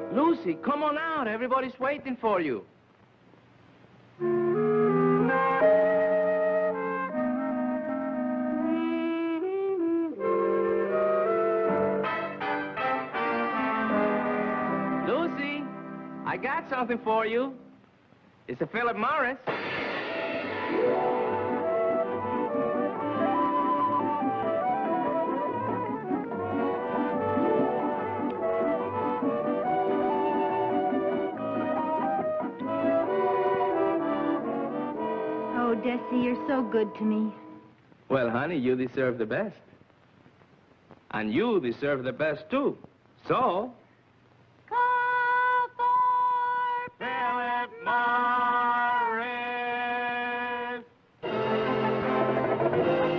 Lucy, come on out. Everybody's waiting for you. Lucy, I got something for you. It's a Philip Morris. Oh, Desi, you're so good to me. Well, honey, you deserve the best. And you deserve the best, too. So... Call for Philip Morris!